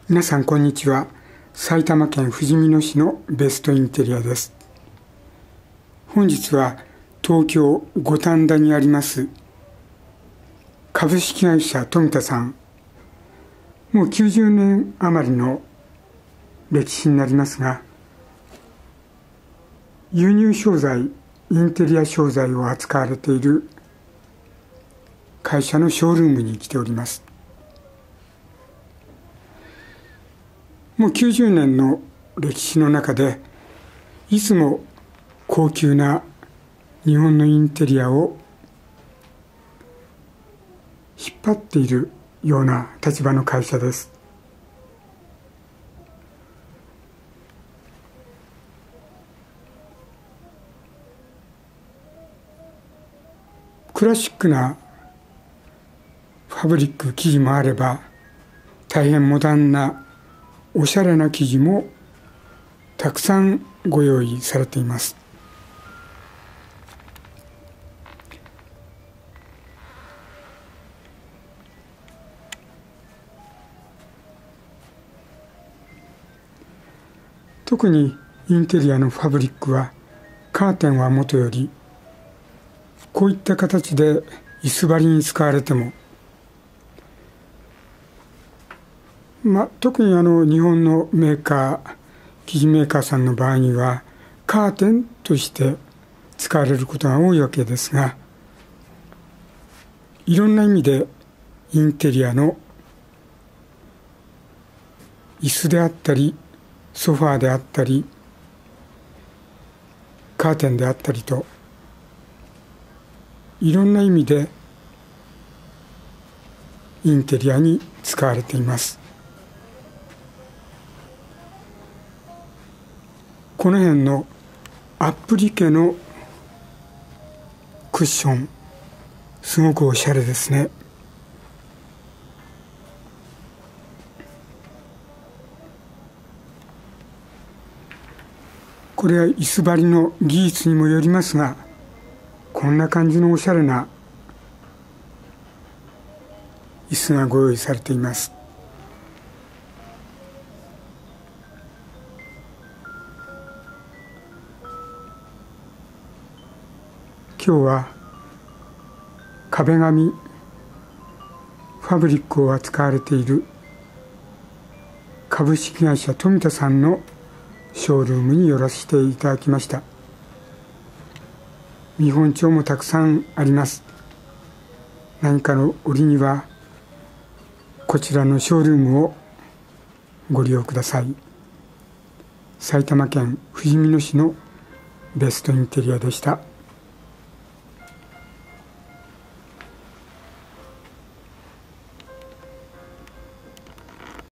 皆さんこんにちは。埼玉県ふじみ野市のベストインテリアです。本日は東京五反田にあります株式会社富田さん、もう90年余りの歴史になりますが、輸入商材、インテリア商材を扱われている会社のショールームに来ております。もう90年の歴史の中で、いつも高級な日本のインテリアを引っ張っているような立場の会社です。クラシックなファブリック生地もあれば、大変モダンなおしゃれな生地もたくさんご用意されています。特にインテリアのファブリックは、カーテンはもとよりこういった形で椅子張りに使われても、特に日本のメーカー、生地メーカーさんの場合にはカーテンとして使われることが多いわけですが、いろんな意味でインテリアの椅子であったり、ソファーであったり、カーテンであったりと、いろんな意味でインテリアに使われています。この辺のアップリケのクッション、すごくおしゃれですね。これは椅子張りの技術にもよりますが、こんな感じのおしゃれな椅子がご用意されています。今日は壁紙、ファブリックを扱われている株式会社富田さんのショールームに寄らせていただきました。見本帳もたくさんあります。何かの折にはこちらのショールームをご利用ください。埼玉県ふじみ野市のベストインテリアでした。